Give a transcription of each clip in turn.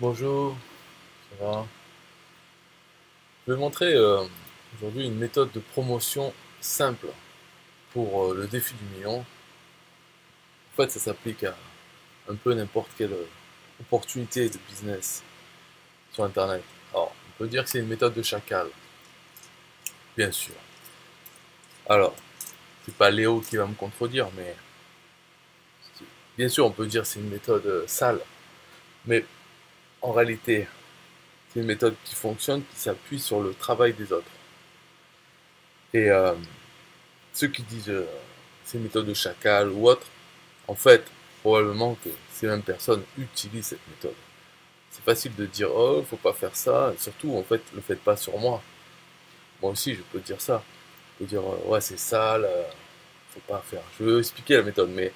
Bonjour, ça va? Je vais montrer aujourd'hui une méthode de promotion simple pour le défi du million. En fait, ça s'applique à un peu n'importe quelle opportunité de business sur Internet. Alors, on peut dire que c'est une méthode de chacal, bien sûr. Alors, c'est pas Léo qui va me contredire, mais bien sûr, on peut dire que c'est une méthode sale, mais en réalité, c'est une méthode qui fonctionne, qui s'appuie sur le travail des autres. Et ceux qui disent c'est une méthode de chacal ou autre, en fait, probablement que ces mêmes personnes utilisent cette méthode. C'est facile de dire oh, faut pas faire ça, et surtout en fait, le faites pas sur moi. Moi aussi, je peux dire ça. Je peux dire ouais, c'est sale, faut pas faire. Je veux expliquer la méthode, mais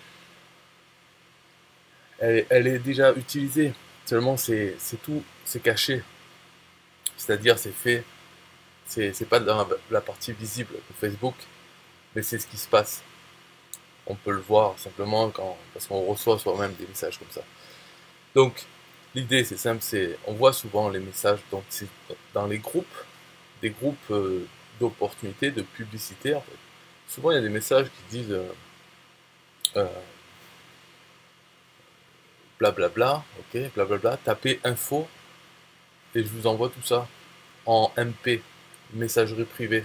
elle est déjà utilisée. Seulement, c'est tout, c'est caché. C'est-à-dire, c'est fait, c'est pas dans la partie visible de Facebook, mais c'est ce qui se passe. On peut le voir simplement parce qu'on reçoit soi-même des messages comme ça. Donc, l'idée, c'est simple, on voit souvent les messages, donc c'est dans les groupes, des groupes d'opportunités, de publicité, en fait. Souvent, il y a des messages qui disent euh, blablabla, ok, blablabla, tapez info et je vous envoie tout ça en MP, messagerie privée.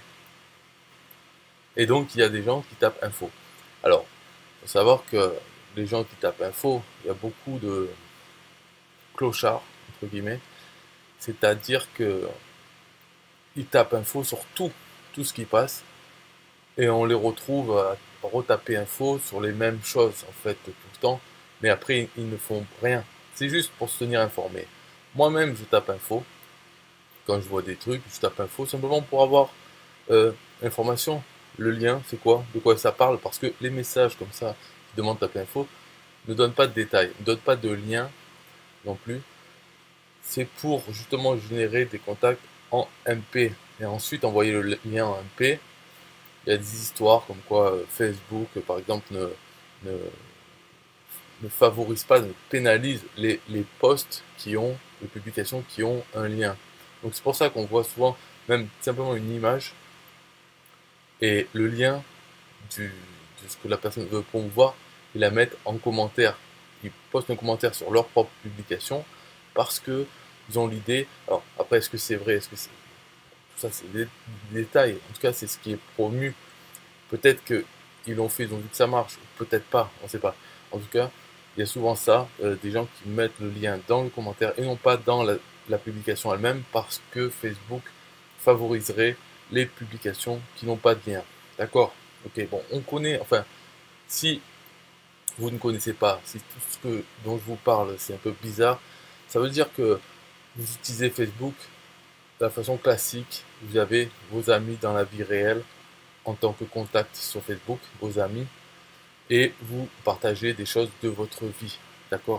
Et donc, il y a des gens qui tapent info. Alors, il faut savoir que les gens qui tapent info, il y a beaucoup de clochards, entre guillemets, c'est-à-dire que ils tapent info sur tout ce qui passe, et on les retrouve à retaper info sur les mêmes choses en fait tout le temps, mais après ils ne font rien. C'est juste pour se tenir informé. Moi-même je tape info, quand je vois des trucs, je tape info simplement pour avoir euh, information. Le lien, c'est quoi? De quoi ça parle? Parce que les messages comme ça qui demandent de taper info ne donnent pas de détails, ne donnent pas de lien non plus. C'est pour justement générer des contacts en MP et ensuite envoyer le lien en MP. Il y a des histoires comme quoi Facebook, par exemple, ne, ne favorise pas, ne pénalise les posts qui ont, les publications qui ont un lien. Donc c'est pour ça qu'on voit souvent même simplement une image et le lien de ce que la personne veut promouvoir, ils la mettent en commentaire. Ils postent un commentaire sur leur propre publication parce que ils ont l'idée. Alors après, est-ce que c'est vrai, est-ce que c'est tout ça, c'est des détails. En tout cas, c'est ce qui est promu. Peut-être qu'ils l'ont fait, ils ont vu que ça marche, peut-être pas, on ne sait pas. En tout cas, il y a souvent ça, des gens qui mettent le lien dans le commentaire et non pas dans la publication elle-même parce que Facebook favoriserait les publications qui n'ont pas de lien. D'accord? Ok, bon, on connaît, enfin, si vous ne connaissez pas, si tout ce dont je vous parle c'est un peu bizarre, ça veut dire que vous utilisez Facebook de la façon classique, vous avez vos amis dans la vie réelle en tant que contact sur Facebook, vos amis, et vous partagez des choses de votre vie, d'accord?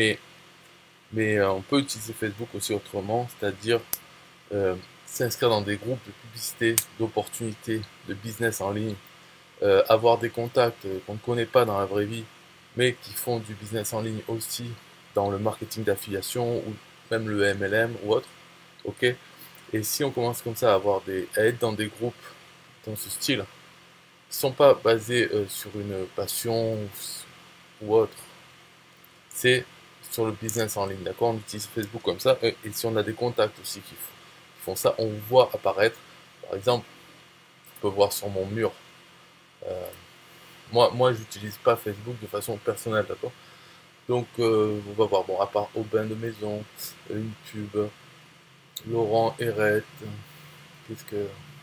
Mais on peut utiliser Facebook aussi autrement, c'est-à-dire s'inscrire dans des groupes de publicité, d'opportunités, de business en ligne, avoir des contacts qu'on ne connaît pas dans la vraie vie, mais qui font du business en ligne aussi dans le marketing d'affiliation ou même le MLM ou autre, ok? Et si on commence comme ça à être dans des groupes dans ce style, qui sont pas basés sur une passion ou autre, c'est sur le business en ligne, d'accord? On utilise Facebook comme ça, et si on a des contacts aussi qui font ça, on voit apparaître, par exemple, on peut voir sur mon mur, euh, moi j'utilise pas Facebook de façon personnelle, d'accord? Donc on va voir, bon, à part Aubin de Maison, une pub, Laurent Herrette, qu'est-ce que...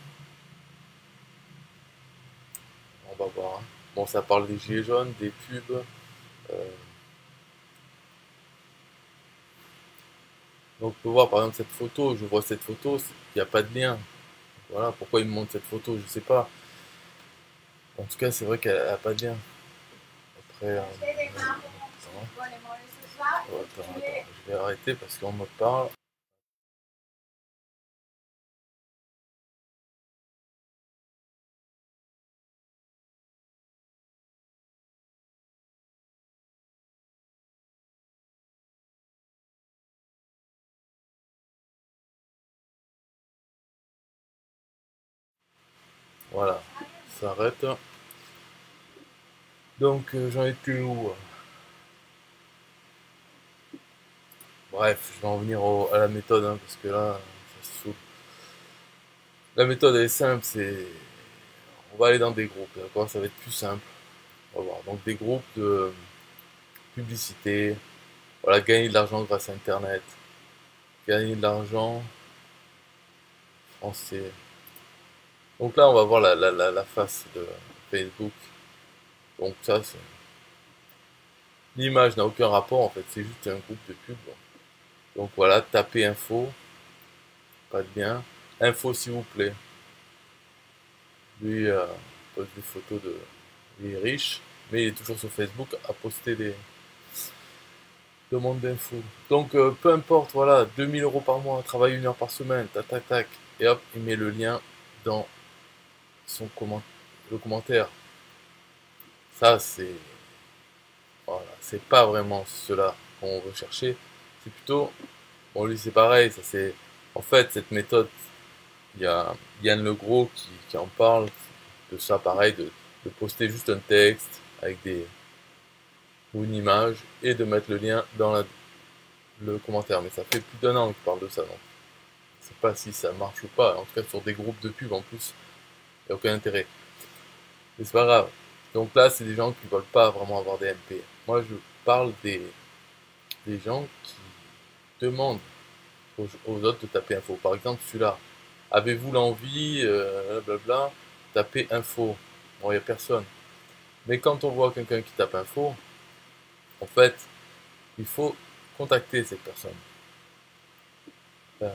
On va voir, hein. Bon, ça parle des gilets jaunes, des pubs, euh, donc on peut voir par exemple cette photo, je vois cette photo, il n'y a pas de lien. Voilà, pourquoi il me montre cette photo, je sais pas. En tout cas, c'est vrai qu'elle n'a pas de lien. Après, attends, je vais arrêter parce qu'on me parle. Voilà, ça arrête. Donc j'en étais où? Bref, je vais en venir à la méthode, hein, parce que là, ça se saoule. La méthode elle est simple, c'est... On va aller dans des groupes, d'accord? Ça va être plus simple. On va voir. Donc des groupes de publicité, voilà, gagner de l'argent grâce à Internet, gagner de l'argent français. Donc là, on va voir la face de Facebook. Donc ça, l'image n'a aucun rapport, en fait, c'est juste un groupe de pub. Donc voilà, tapez info, pas de bien. Info s'il vous plaît. Lui pose des photos de... Il est riche, mais il est toujours sur Facebook à poster des demandes d'infos. Donc peu importe, voilà, 2000 € par mois, travaille 1 heure par semaine, tac tac tac. Et hop, il met le lien dans le commentaire. Ça, c'est... Voilà, c'est pas vraiment cela qu'on veut chercher. C'est plutôt... Bon, lui, c'est pareil, ça c'est... En fait, cette méthode, il y a Yann Legros qui en parle de ça, pareil, de poster juste un texte avec ou une image et de mettre le lien dans le commentaire. Mais ça fait plus d'1 an qu'il parle de ça, donc je sais pas si ça marche ou pas. En tout cas, sur des groupes de pub en plus, il n'y a aucun intérêt. Mais c'est pas grave. Donc là, c'est des gens qui veulent pas vraiment avoir des MP. Moi, je parle des gens qui demandent aux autres de taper info. Par exemple, celui-là. Avez-vous l'envie, blablabla, taper info. Bon, il n'y a personne. Mais quand on voit quelqu'un qui tape info, en fait, il faut contacter cette personne. Euh,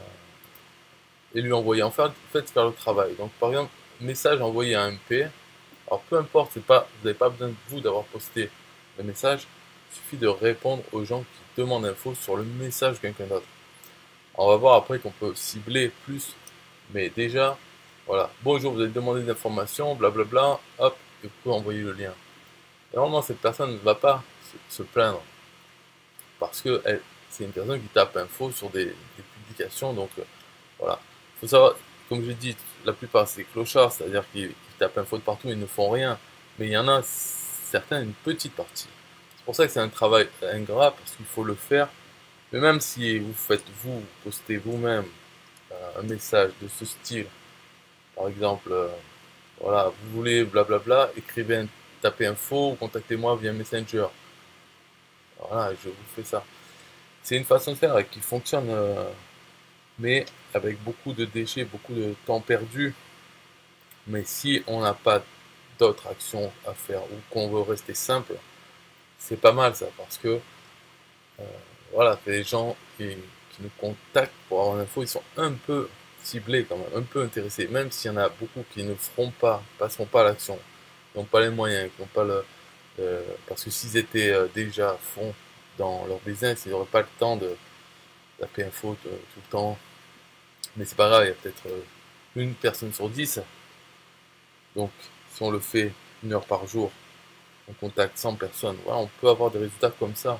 et lui envoyer. En fait, faire le travail. Donc, par exemple, message envoyé à un MP. Alors, peu importe, c'est pas, vous n'avez pas besoin de vous d'avoir posté le message. Il suffit de répondre aux gens qui demandent info sur le message de quelqu'un d'autre. On va voir après qu'on peut cibler plus. Mais déjà, voilà. Bonjour, vous avez demandé des informations, blablabla. Hop, et vous pouvez envoyer le lien. Et normalement, cette personne ne va pas se plaindre. Parce que c'est une personne qui tape info sur des publications. Donc, voilà. Il faut savoir, comme je dis, la plupart c'est clochards, c'est-à-dire qu'ils tapent info de partout, ils ne font rien. Mais il y en a certains, une petite partie. C'est pour ça que c'est un travail ingrat, parce qu'il faut le faire. Mais même si vous postez vous-même un message de ce style, par exemple, voilà, vous voulez blablabla, écrivez, tapez info ou contactez-moi via Messenger. Voilà, je vous fais ça. C'est une façon de faire qui fonctionne, mais avec beaucoup de déchets, beaucoup de temps perdu. Mais si on n'a pas d'autres actions à faire ou qu'on veut rester simple, c'est pas mal ça, parce que euh, voilà, les gens qui nous contactent pour avoir l'info, ils sont un peu ciblés quand même, un peu intéressés, même s'il y en a beaucoup qui ne feront pas, passeront pas à l'action, qui n'ont pas les moyens, qui n'ont pas parce que s'ils étaient déjà à fond dans leur business, ils n'auraient pas le temps de taper info tout le temps. Mais c'est pas grave, il y a peut-être une personne sur 10. Donc, si on le fait 1 heure par jour, on contacte 100 personnes. Voilà, on peut avoir des résultats comme ça.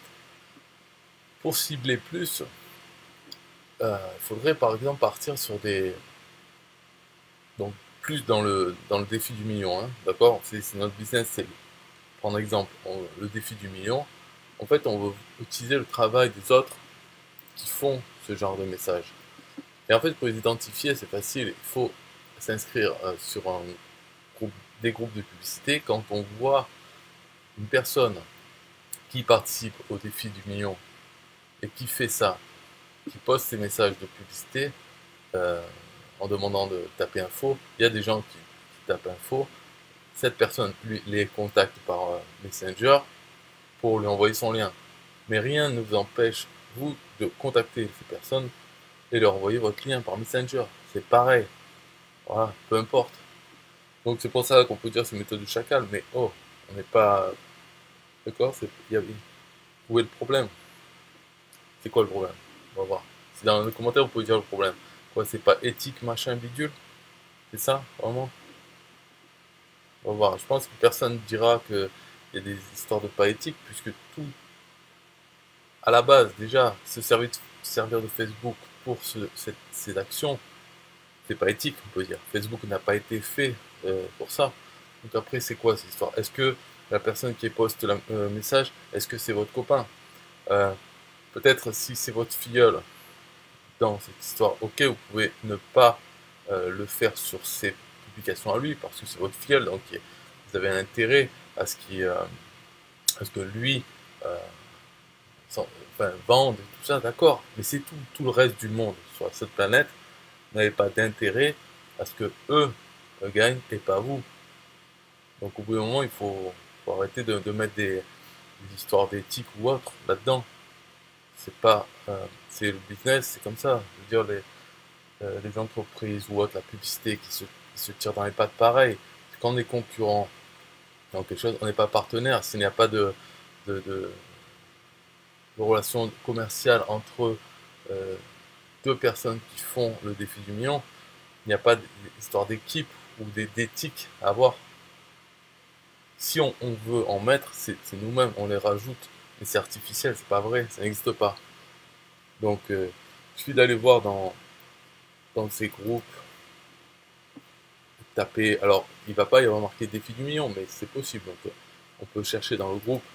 Pour cibler plus, il faudrait par exemple partir sur des... Donc, plus dans le défi du million. Hein, d'accord? C'est notre business, c'est prendre exemple, le défi du million. En fait, on veut utiliser le travail des autres qui font ce genre de messages. Et en fait, pour les identifier, c'est facile. Il faut s'inscrire sur des groupes de publicité. Quand on voit une personne qui participe au défi du million et qui fait ça, qui poste ses messages de publicité euh, en demandant de taper info, il y a des gens qui tapent info. Cette personne lui les contacte par Messenger pour lui envoyer son lien. Mais rien ne vous empêche, vous, de contacter ces personnes et leur envoyer votre lien par Messenger. C'est pareil. Voilà, peu importe. Donc c'est pour ça qu'on peut dire c'est une méthode du chacal, mais oh, on n'est pas... D'accord? Où est le problème? C'est quoi le problème? On va voir. Si dans les commentaires vous pouvez dire le problème. Quoi, c'est pas éthique, machin, bidule? C'est ça, vraiment? On va voir. Je pense que personne ne dira qu'il y a des histoires de pas éthique, puisque tout, à la base, déjà, servir de Facebook pour ces actions, c'est pas éthique, on peut dire. Facebook n'a pas été fait pour ça. Donc après, c'est quoi cette histoire? Est-ce que la personne qui poste le message, est-ce que c'est votre copain? Peut-être si c'est votre filleul dans cette histoire, ok, vous pouvez ne pas le faire sur ses publications à lui, parce que c'est votre filleul, donc vous avez un intérêt à ce, à ce que lui euh, enfin, vende et tout ça, d'accord, mais c'est tout le reste du monde sur cette planète n'avait pas d'intérêt à ce que eux gagnent et pas vous. Donc au bout d'un moment, faut arrêter de mettre des histoires d'éthique ou autre là-dedans. C'est pas, c'est le business, c'est comme ça. Je veux dire, les entreprises ou autres, la publicité qui se tire dans les pattes, pareil. Quand on est concurrent dans quelque chose, on n'est pas partenaire. S'il n'y a pas de relation commerciale entre euh, deux personnes qui font le défi du million, il n'y a pas d'histoire d'équipe ou d'éthique à avoir. Si on veut en mettre, c'est nous-mêmes, on les rajoute. Mais c'est artificiel, c'est pas vrai, ça n'existe pas. Donc, il suffit d'aller voir dans ces groupes, taper. Alors, il va pas y avoir marqué défi du million, mais c'est possible. Donc, on peut chercher dans le groupe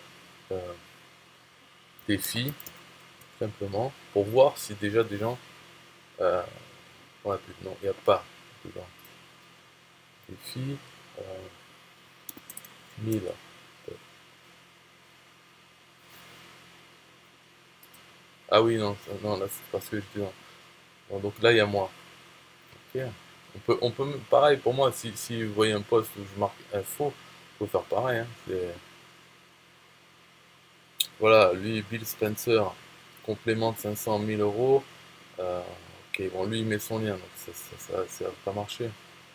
défi, simplement, pour voir si déjà des gens ont la pub. Non, il n'y a pas dedans. Défi 1000. Ah oui, non, non là c'est parce que je dis non. Bon, donc là, il y a moi. Ok. Pareil pour moi, si vous voyez un post où je marque info, faut faire pareil, hein. Voilà, lui, Bill Spencer, complément de 500 000 euros. Euh, ok, bon, lui, il met son lien, donc ça va pas marcher.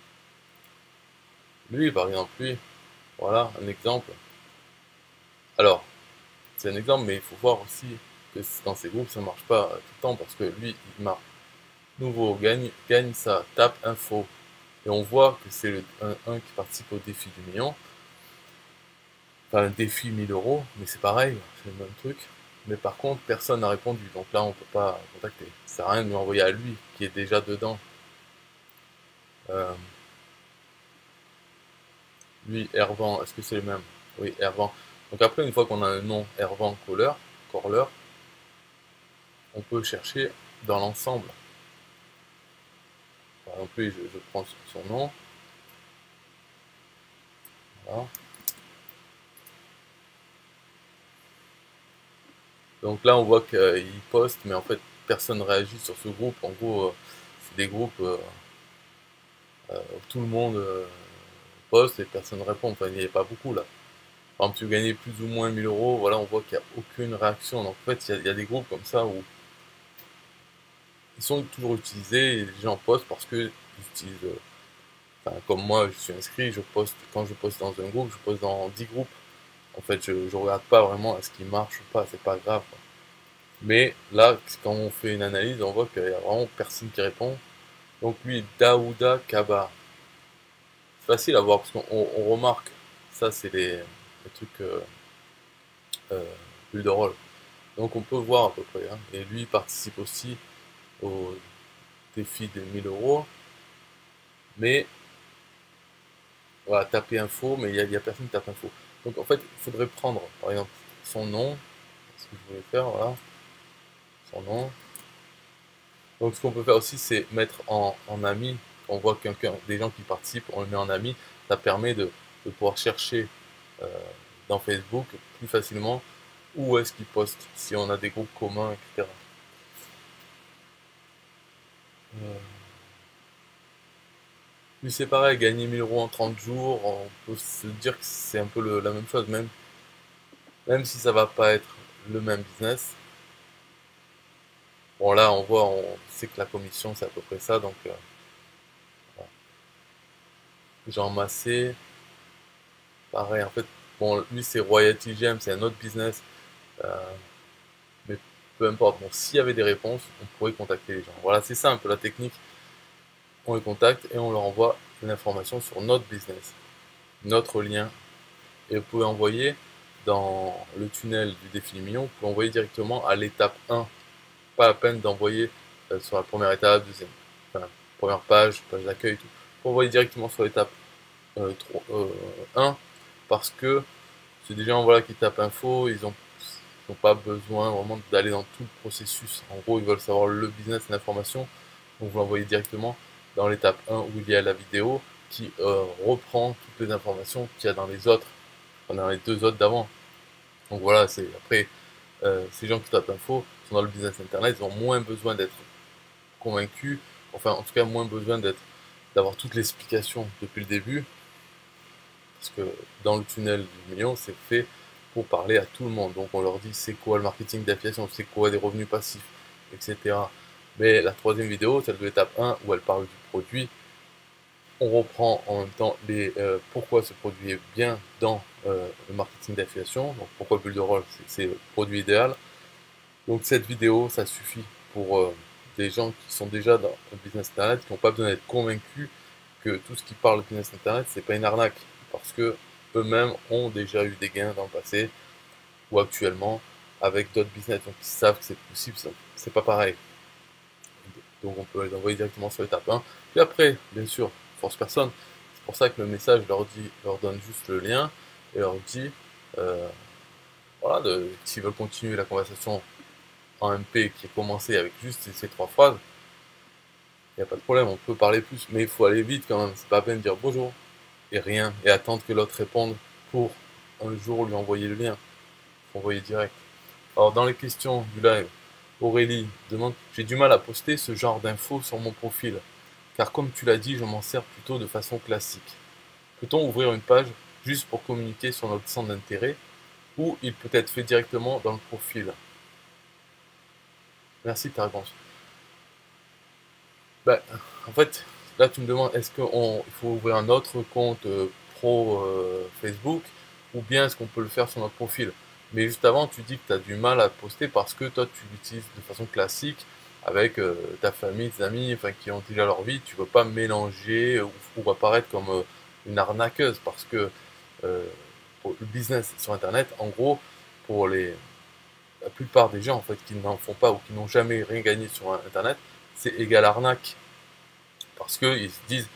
Lui, par exemple, lui, voilà, un exemple. Alors, c'est un exemple, mais il faut voir aussi que dans ces groupes, ça marche pas tout le temps, parce que lui, il marque nouveau, gagne ça, tape info. Et on voit que c'est un qui participe au défi du million. Enfin, un défi 1000 euros, mais c'est pareil, c'est le même truc. Mais par contre, personne n'a répondu, donc là, on peut pas contacter. Ça sert à rien de lui envoyer à lui, qui est déjà dedans. Euh, Lui, Hervan, est-ce que c'est le même? Oui, Hervan. Donc après, une fois qu'on a un nom, Hervan Corler, on peut chercher dans l'ensemble. Par exemple, lui, je prends son nom. Voilà. Donc là, on voit qu'il poste, mais en fait, personne ne réagit sur ce groupe. En gros, c'est des groupes où tout le monde poste et personne ne répond. Enfin, il n'y a pas beaucoup là. Par exemple, tu gagnais plus ou moins 1000 euros, voilà, on voit qu'il n'y a aucune réaction. Donc en fait, il y a des groupes comme ça où ils sont toujours utilisés et les gens postent parce que ils utilisent. Enfin, comme moi, je suis inscrit, je poste, quand je poste dans un groupe, je poste dans 10 groupes. En fait, je regarde pas vraiment est-ce qu'il marche ou pas, c'est pas grave, quoi. Mais là, quand on fait une analyse, on voit qu'il y a vraiment personne qui répond. Donc lui, Daouda Kaba. C'est facile à voir parce qu'on remarque, ça c'est les trucs euh, plus drôles. Donc on peut voir à peu près, hein. Et lui il participe aussi au défi des 1000 euros. Mais voilà, taper info, mais il y a personne qui tape info. Donc en fait, il faudrait prendre par exemple son nom, ce que je voulais faire, voilà, son nom. Donc ce qu'on peut faire aussi, c'est mettre en ami. On voit des gens qui participent, on le met en ami. Ça permet de pouvoir chercher euh, dans Facebook plus facilement où est-ce qu'ils postent, si on a des groupes communs, etc. Euh, Lui c'est pareil, gagner 1000 euros en 30 jours, on peut se dire que c'est un peu la même chose, même si ça va pas être le même business. Bon là on voit, on sait que la commission c'est à peu près ça, donc voilà. Jean Massé, pareil en fait, bon lui c'est Royalty Gem, c'est un autre business, euh, mais peu importe. Bon, s'il y avait des réponses, on pourrait contacter les gens. Voilà, c'est ça un peu la technique. On les contacte et on leur envoie l'information sur notre business, notre lien. Et vous pouvez envoyer dans le tunnel du défi du million, vous pouvez envoyer directement à l'étape 1. Pas la peine d'envoyer sur la première étape, deuxième, enfin, première page, page d'accueil, tout. Vous pouvez envoyer directement sur l'étape 1, parce que c'est des gens voilà, qui tapent info, ils n'ont pas besoin vraiment d'aller dans tout le processus. En gros, ils veulent savoir le business, l'information, donc vous l'envoyez directement dans l'étape 1 où il y a la vidéo qui reprend toutes les informations qu'il y a dans les autres, dans les deux autres d'avant. Donc voilà, c'est après, ces gens qui tapent info sont dans le business internet, ils ont moins besoin d'être convaincus, enfin en tout cas moins besoin d'avoir toute l'explication depuis le début, parce que dans le tunnel du million, c'est fait pour parler à tout le monde. Donc on leur dit c'est quoi le marketing d'affiliation, c'est quoi des revenus passifs, etc. Mais la troisième vidéo, celle de l'étape 1, où elle parle du produit, on reprend en même temps pourquoi ce produit est bien dans le marketing d'affiliation, donc pourquoi bulle de rôle, c'est le produit idéal. Donc cette vidéo, ça suffit pour des gens qui sont déjà dans le business internet, qui n'ont pas besoin d'être convaincus que tout ce qui parle de business internet, c'est pas une arnaque, parce que eux-mêmes ont déjà eu des gains dans le passé ou actuellement avec d'autres business, donc ils savent que c'est possible, c'est pas pareil. Donc on peut les envoyer directement sur l'étape 1. Puis après, bien sûr, force personne. C'est pour ça que le message leur donne juste le lien et leur dit, euh, voilà, s'ils veulent continuer la conversation en MP qui est commencé avec juste ces trois phrases, il n'y a pas de problème, on peut parler plus, mais il faut aller vite quand même. C'est pas à peine de dire bonjour et rien et attendre que l'autre réponde pour un jour lui envoyer le lien. Il faut envoyer direct. Alors dans les questions du live, Aurélie demande: j'ai du mal à poster ce genre d'infos sur mon profil, car comme tu l'as dit, je m'en sers plutôt de façon classique. Peut-on ouvrir une page juste pour communiquer sur notre centre d'intérêt, ou il peut être fait directement dans le profil? Merci de ta réponse. Bah, en fait, là tu me demandes est-ce qu'il faut ouvrir un autre compte pro Facebook, ou bien est-ce qu'on peut le faire sur notre profil? Mais juste avant, tu dis que tu as du mal à poster parce que toi tu l'utilises de façon classique avec ta famille, tes amis, enfin qui ont déjà leur vie, tu veux pas mélanger ou apparaître comme une arnaqueuse parce que euh, pour le business sur internet, en gros, pour la plupart des gens en fait qui n'en font pas ou qui n'ont jamais rien gagné sur internet, c'est égal arnaque. Parce qu'ils se disent,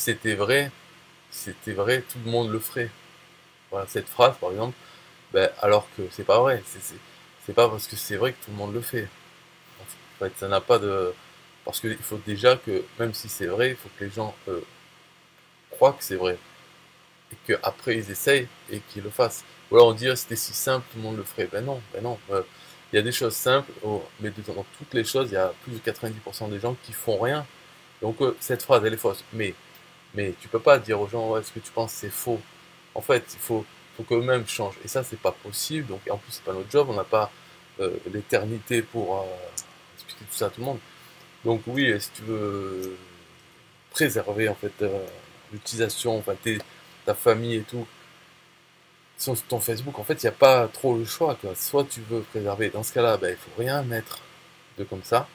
si c'était vrai, tout le monde le ferait. Voilà, cette phrase, par exemple, ben, alors que c'est pas vrai. C'est pas parce que c'est vrai que tout le monde le fait. En fait, ça n'a pas de... Parce qu'il faut déjà que, même si c'est vrai, il faut que les gens croient que c'est vrai. Et qu'après, ils essayent et qu'ils le fassent. Ou alors on dit, ah, c'était si simple, tout le monde le ferait. Ben non, ben non. Il y a des choses simples, mais dans toutes les choses, il y a plus de 90% des gens qui font rien. Donc cette phrase, elle est fausse. Mais tu peux pas dire aux gens, ouais, ce que tu penses c'est faux. En fait, faut qu'eux-mêmes changent. Et ça, c'est pas possible. Donc, en plus, c'est pas notre job. On n'a pas l'éternité pour expliquer tout ça à tout le monde. Donc, oui, si tu veux préserver en fait l'utilisation, enfin ta famille et tout, sur ton Facebook, en fait, il n'y a pas trop le choix, quoi. Soit tu veux préserver, dans ce cas-là, ben, il faut rien mettre de comme ça,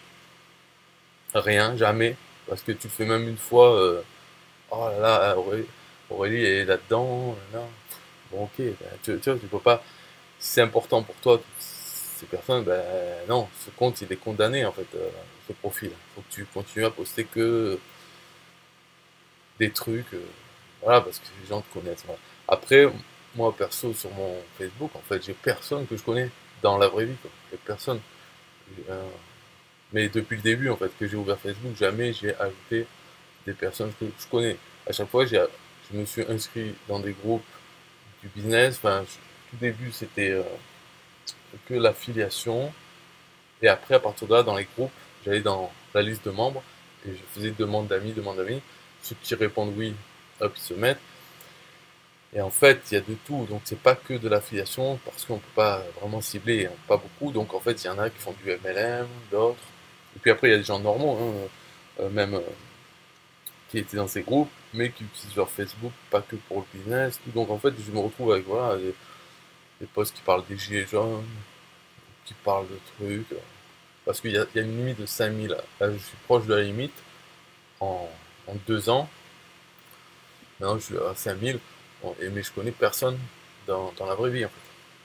rien, jamais, parce que tu le fais même une fois. Oh là là, Aurélie est là-dedans. Là. Bon, ok, ben, tu vois, tu peux pas. Si c'est important pour toi, ces personnes, ben non, ce compte il est condamné en fait, ce profil. Faut que tu continues à poster que des trucs, voilà, parce que les gens te connaissent. Voilà. Après, moi perso, sur mon Facebook, en fait, j'ai personne que je connais dans la vraie vie, quoi. J'ai personne. Euh, mais depuis le début, en fait, que j'ai ouvert Facebook, jamais j'ai ajouté des personnes que je connais. À chaque fois, je me suis inscrit dans des groupes du business. Enfin, tout début, c'était que l'affiliation. Et après, à partir de là, dans les groupes, j'allais dans la liste de membres et je faisais demande d'amis, demande d'amis. Ceux qui répondent oui, hop, ils se mettent. Et en fait, il y a de tout. Donc, c'est pas que de l'affiliation parce qu'on peut pas vraiment cibler, hein, pas beaucoup. Donc, en fait, il y en a qui font du MLM, d'autres. Et puis après, il y a des gens normaux, hein, même qui étaient dans ces groupes, mais qui utilisent leur Facebook pas que pour le business. Tout. Donc, en fait, je me retrouve avec voilà, des posts qui parlent des gilets jaunes, qui parlent de trucs. Parce qu'il y a une limite de 5000. Là, je suis proche de la limite en, en 2 ans. Maintenant, je suis à 5000. Bon, mais je connais personne dans la vraie vie, en fait.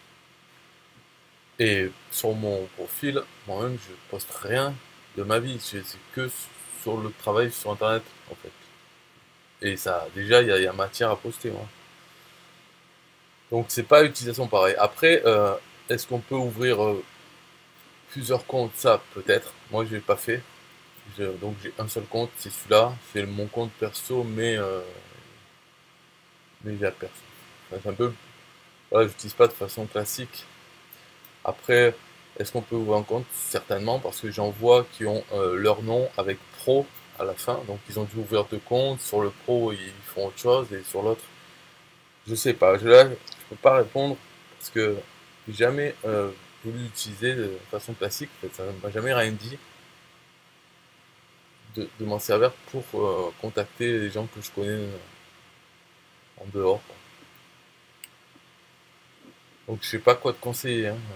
Et sur mon profil, moi-même, je poste rien de ma vie. C'est que sur le travail sur Internet, en fait. Et ça, déjà, il y a matière à poster. Hein. Donc, c'est pas utilisation pareil. Après, est-ce qu'on peut ouvrir plusieurs comptes? Ça, peut-être. Moi, je l'ai pas fait. Donc, j'ai un seul compte, c'est celui-là. C'est mon compte perso, mais j'ai perso. Enfin, c'est un peu. Voilà, j'utilise pas de façon classique. Après, est-ce qu'on peut ouvrir un compte? Certainement, parce que j'en vois qui ont leur nom avec pro à la fin. Donc, ils ont dû ouvrir deux comptes. Sur le pro, ils font autre chose, et sur l'autre, je sais pas. Là, je peux pas répondre parce que j'ai jamais voulu l'utiliser de façon classique. En fait, ça m'a jamais rien dit de m'en servir pour contacter les gens que je connais en dehors, quoi. Donc, je sais pas quoi te conseiller. Hein.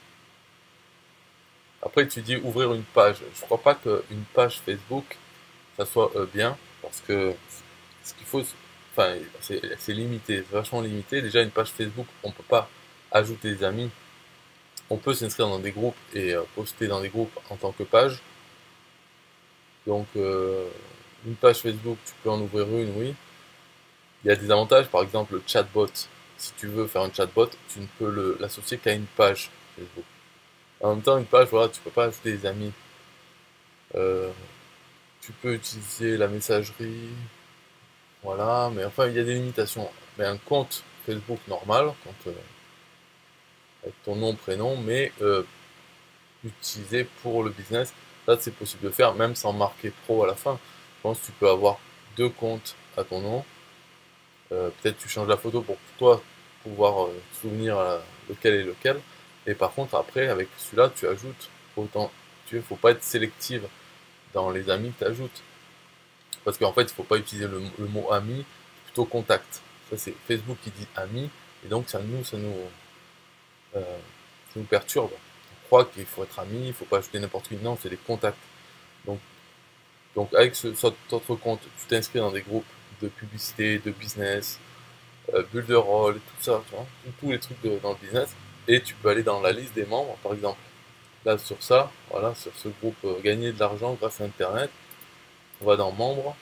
Après, tu dis ouvrir une page. Je crois pas qu'une page Facebook ça soit bien, parce que ce qu'il faut, enfin, c'est limité, c'est vachement limité. Déjà, une page Facebook, on peut pas ajouter des amis. On peut s'inscrire dans des groupes et poster dans des groupes en tant que page. Donc, une page Facebook, tu peux en ouvrir une, oui. Il y a des avantages, par exemple, le chatbot. Si tu veux faire un chatbot, tu ne peux l'associer qu'à une page Facebook. En même temps, une page, voilà, tu peux pas ajouter des amis. Euh, Tu peux utiliser la messagerie, voilà, mais enfin, il y a des limitations. Mais un compte Facebook normal, compte avec ton nom, prénom, mais utilisé pour le business, ça c'est possible de faire, même sans marquer pro à la fin. Je pense que tu peux avoir deux comptes à ton nom. Peut-être tu changes la photo pour toi pouvoir te souvenir lequel est lequel. Et par contre, après, avec celui-là, tu ajoutes autant. Tu faut pas être sélective dans les amis que tu ajoutes. Parce qu'en fait, il ne faut pas utiliser le mot ami, plutôt contact. Ça, c'est Facebook qui dit ami, et donc euh, ça nous perturbe. On croit qu'il faut être ami, il ne faut pas ajouter n'importe qui. Non, c'est des contacts. Donc, donc avec cet autre compte, tu t'inscris dans des groupes de publicité, de business, bulle de rôle, tout ça, tu vois, tous les trucs dans le business, et tu peux aller dans la liste des membres, par exemple. Là, sur ça, voilà, sur ce groupe gagner de l'argent grâce à Internet, on va dans membres.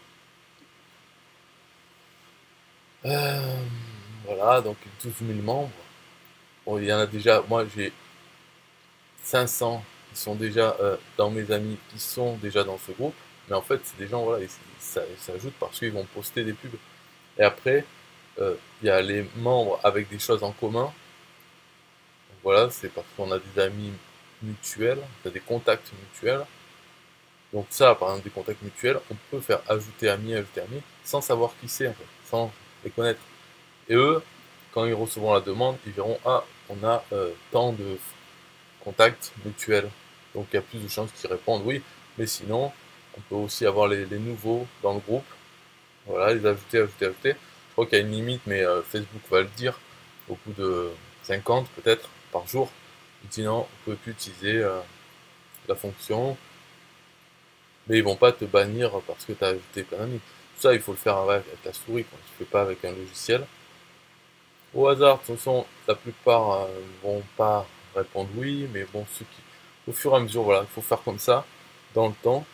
Euh, voilà, donc 12 000 membres. Bon, il y en a déjà, moi j'ai 500 qui sont déjà dans mes amis, qui sont déjà dans ce groupe. Mais en fait, c'est des gens, voilà, ils s'ajoutent parce qu'ils vont poster des pubs. Et après, il y a les membres avec des choses en commun. Donc voilà, c'est parce qu'on a des amis mutuels, on a des contacts mutuels. Donc ça, par exemple, des contacts mutuels, on peut faire ajouter ami, sans savoir qui c'est, en fait, sans les connaître. Et eux, quand ils recevront la demande, ils verront, ah, on a tant de contacts mutuels. Donc il y a plus de chances qu'ils répondent oui. Mais sinon, on peut aussi avoir les nouveaux dans le groupe. Voilà, les ajouter. Je crois qu'il y a une limite, mais Facebook va le dire. Au bout de 50 peut-être par jour, il dit non, on ne peut plus utiliser la fonction. Mais ils vont pas te bannir parce que tu as ajouté plein d'amis. Tout ça, il faut le faire avec la souris, quoi. Tu ne fais pas avec un logiciel. Au hasard, de toute façon, la plupart vont pas répondre oui, mais bon, au fur et à mesure, voilà, il faut faire comme ça, dans le temps,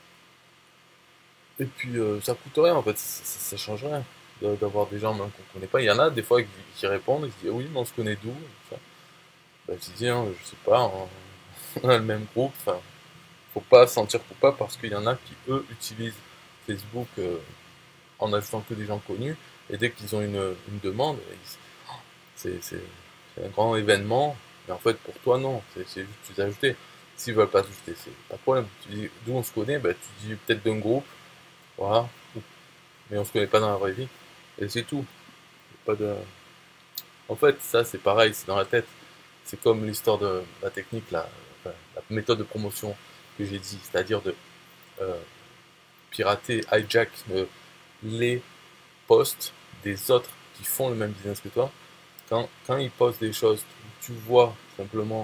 et puis ça coûte rien en fait, ça change rien d'avoir des gens même qu'on connaît pas. Il y en a des fois qui répondent, et qui disent oui, mais on se connaît d'où? Bah, je dis, hein, je sais pas, on a le même groupe, enfin, faut pas se sentir coupable parce qu'il y en a qui, eux, utilisent Facebook en ajoutant que des gens connus, et dès qu'ils ont une demande, c'est un grand événement, mais en fait pour toi non, c'est juste tu t'es ajouté. S'ils veulent pas t'ajouter, c'est pas de problème. Tu dis d'où on se connaît, bah, tu dis peut-être d'un groupe, voilà, mais on se connaît pas dans la vraie vie, et c'est tout. Pas de... En fait, ça c'est pareil, c'est dans la tête. C'est comme l'histoire de la technique, enfin, la méthode de promotion que j'ai dit, c'est-à-dire de euh, pirater, hijack les posts des autres qui font le même business que toi. Quand ils postent des choses, tu vois simplement.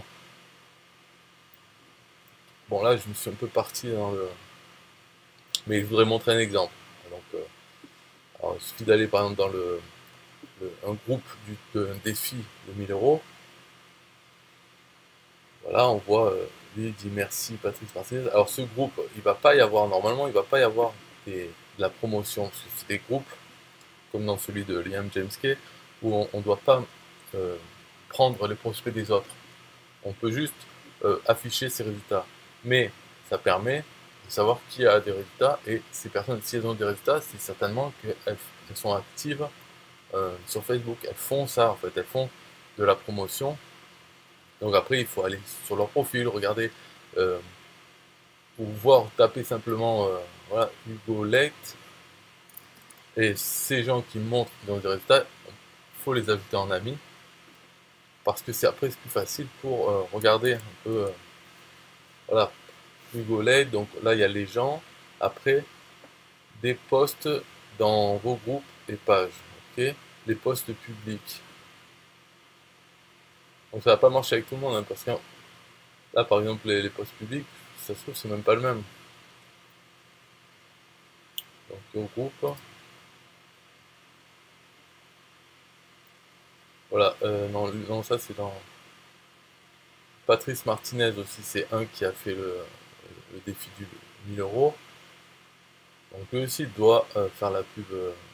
Bon, là, je me suis un peu parti dans le. Mais je voudrais montrer un exemple. Donc, alors, il suffit d'aller par exemple dans un groupe d'un défi de 1 000 euros. Voilà, on voit, lui il dit merci Patrick Martinez. Alors, ce groupe, il va pas y avoir, normalement, il va pas y avoir des de la promotion, parce que c'est des groupes, comme dans celui de Liam James Kay, où on ne doit pas prendre les prospects des autres. On peut juste afficher ses résultats. Mais ça permet de savoir qui a des résultats, et ces personnes, si elles ont des résultats, c'est certainement qu'elles sont actives sur Facebook. Elles font ça, en fait, elles font de la promotion. Donc après, il faut aller sur leur profil, regarder, ou voir, taper simplement voilà, Hugo Lect, et ces gens qui montrent qu'ils ont des résultats, il faut les ajouter en amis, parce que c'est après c'est plus facile pour regarder un peu, voilà, Hugo Lect. Donc là il y a les gens, après des posts dans vos groupes et pages, ok, les posts publics. Donc ça va pas marcher avec tout le monde, hein, parce que là par exemple les posts publics, ça se trouve c'est même pas le même. Donc au groupe, voilà, non, non, ça c'est dans Patrice Martinez aussi, c'est un qui a fait le défi du 1000 €. Donc lui aussi doit faire la pub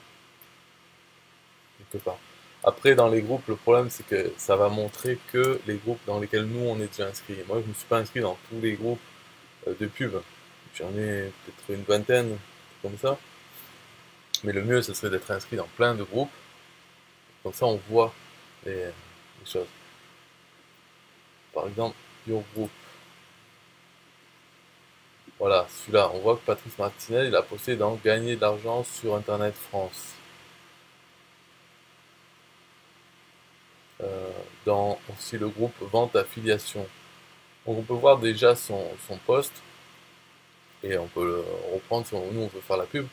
quelque part. Après, dans les groupes, le problème c'est que ça va montrer que les groupes dans lesquels nous on est déjà inscrits. Moi je ne me suis pas inscrit dans tous les groupes de pub. J'en ai peut-être une vingtaine, comme ça. Mais le mieux ce serait d'être inscrit dans plein de groupes. Comme ça on voit les choses. Par exemple, Your Group. Voilà, celui-là, on voit que Patrice Martinez, il a posté dans Gagner de l'argent sur Internet France. Dans aussi le groupe Vente Affiliation. Donc on peut voir déjà son post, et on peut le reprendre si nous on veut faire la pub.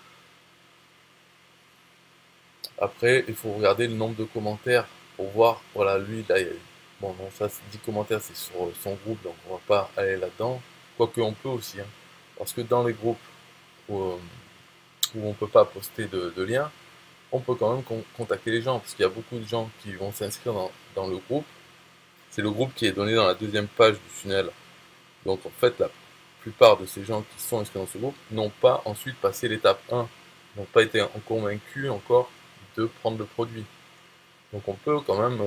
Après, il faut regarder le nombre de commentaires pour voir, voilà, lui, là, bon, non, ça, 10 commentaires, c'est sur son groupe, donc on va pas aller là-dedans. Quoique on peut aussi, hein, parce que dans les groupes où on peut pas poster de liens, on peut quand même contacter les gens, parce qu'il y a beaucoup de gens qui vont s'inscrire dans le groupe. C'est le groupe qui est donné dans la deuxième page du tunnel. Donc en fait, la plupart de ces gens qui sont inscrits dans ce groupe n'ont pas ensuite passé l'étape 1, n'ont pas été convaincus encore de prendre le produit. Donc on peut quand même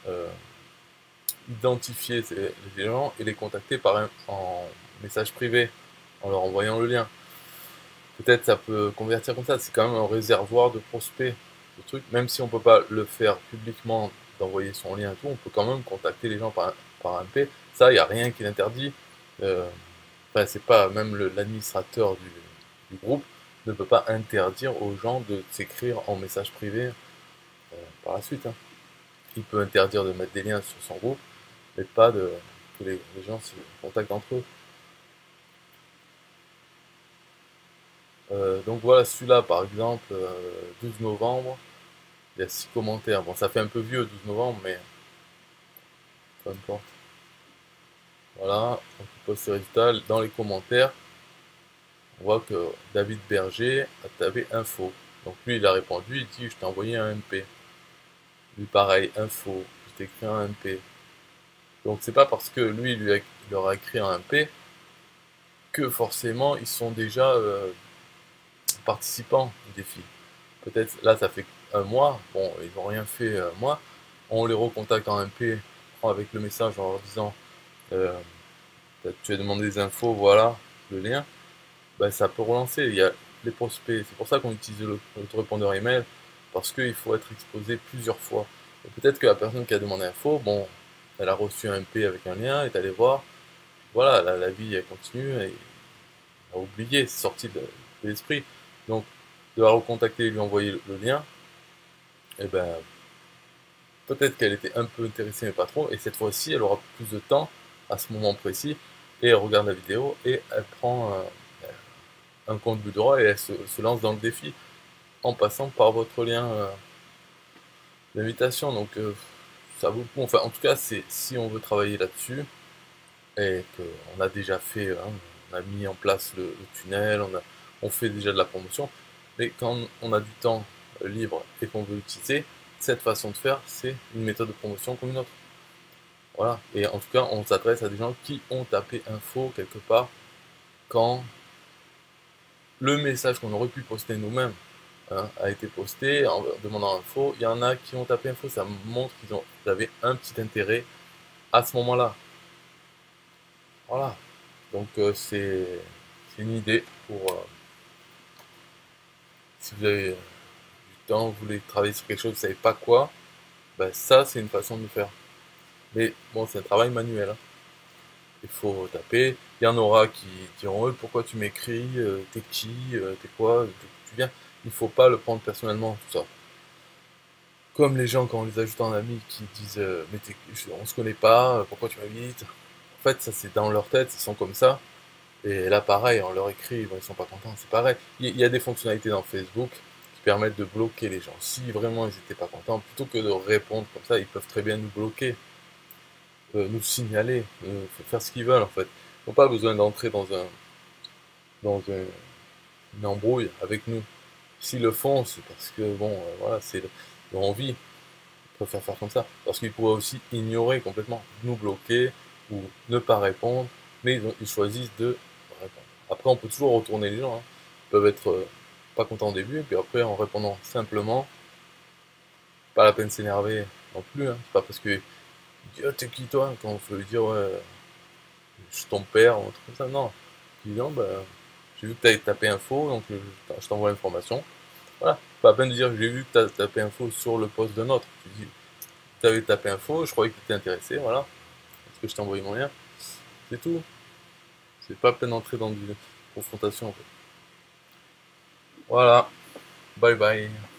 identifier les gens et les contacter en message privé, en leur envoyant le lien. Peut-être ça peut convertir comme ça, c'est quand même un réservoir de prospects, ce truc. Même si on peut pas le faire publiquement, d'envoyer son lien et tout, on peut quand même contacter les gens par MP. Ça, il n'y a rien qui l'interdit. Enfin, c'est pas, même l'administrateur du groupe ne peut pas interdire aux gens de s'écrire en message privé par la suite, hein. Il peut interdire de mettre des liens sur son groupe, mais pas que les gens se contactent entre eux. Donc voilà, celui-là par exemple, 12 novembre, il y a 6 commentaires. Bon, ça fait un peu vieux 12 novembre, mais peu importe. Voilà, donc il poste ses résultats. Dans les commentaires, on voit que David Berger a tapé info. Donc lui, il a répondu, il dit je t'ai envoyé un MP. Lui pareil, info, je t'ai écrit un MP. Donc c'est pas parce que lui, il leur a écrit un MP que forcément ils sont déjà participants du défi. Peut-être là ça fait un mois, bon ils n'ont rien fait un mois, on les recontacte en MP avec le message en leur disant tu as demandé des infos, voilà le lien, ben, ça peut relancer. Il y a les prospects, c'est pour ça qu'on utilise l'autorépondeur email, parce qu'il faut être exposé plusieurs fois. Et peut-être que la personne qui a demandé info, bon, elle a reçu un MP avec un lien, est allée voir, voilà, la vie elle continue, et a oublié, c'est sorti de l'esprit. Donc, de la recontacter et lui envoyer le lien, et ben, peut-être qu'elle était un peu intéressée, mais pas trop, et cette fois-ci, elle aura plus de temps à ce moment précis, et elle regarde la vidéo, et elle prend un compte but droit, et elle se lance dans le défi, en passant par votre lien d'invitation. Donc, ça vaut le coup. Enfin, en tout cas, c'est si on veut travailler là-dessus, et qu'on a déjà fait, hein, on a mis en place le tunnel, on fait déjà de la promotion, mais quand on a du temps libre et qu'on veut l'utiliser, cette façon de faire, c'est une méthode de promotion comme une autre. Voilà, et en tout cas, on s'adresse à des gens qui ont tapé info quelque part quand le message qu'on aurait pu poster nous-mêmes a été posté en demandant info. Il y en a qui ont tapé info, ça montre qu'ils avaient un petit intérêt à ce moment-là. Voilà. Donc c'est une idée pour si vous avez du temps, vous voulez travailler sur quelque chose, vous ne savez pas quoi, ben ça c'est une façon de le faire. Mais bon, c'est un travail manuel. Hein. Il faut taper. Il y en aura qui diront pourquoi tu m'écris, t'es qui, t'es quoi, tu viens. Il faut pas le prendre personnellement, tout ça. Comme les gens quand on les ajoute en amis qui disent mais on se connaît pas, pourquoi tu m'invites. En fait, ça c'est dans leur tête, ils sont comme ça. Et là, pareil, on leur écrit, bon, ils sont pas contents, c'est pareil. Il y a des fonctionnalités dans Facebook qui permettent de bloquer les gens. Si vraiment ils n'étaient pas contents, plutôt que de répondre comme ça, ils peuvent très bien nous bloquer, nous signaler, faire ce qu'ils veulent en fait. Ils n'ont pas besoin d'entrer dans une embrouille avec nous. S'ils le font, c'est parce que bon, voilà, c'est leur envie. Ils préfèrent faire comme ça. Parce qu'ils pourraient aussi ignorer complètement, nous bloquer ou ne pas répondre, mais ils choisissent de répondre. Après, on peut toujours retourner les gens. Hein. Ils peuvent être pas contents au début, et puis après, en répondant simplement, pas la peine de s'énerver non plus. Hein. C'est pas parce que oh, t'es qui toi quand on veut lui dire ouais, je suis ton père ou un truc comme ça. Non. Tu dis non, bah, j'ai vu que tu avais tapé info, donc je t'envoie l'information. Voilà. Pas la peine de dire j'ai vu que tu as tapé info sur le poste d'un autre. Tu dis tu avais tapé info, je croyais que tu étais intéressé, voilà. Parce que je t'ai envoyé mon lien. C'est tout. C'est pas la peine d'entrer dans une confrontation en fait. Voilà. Bye bye.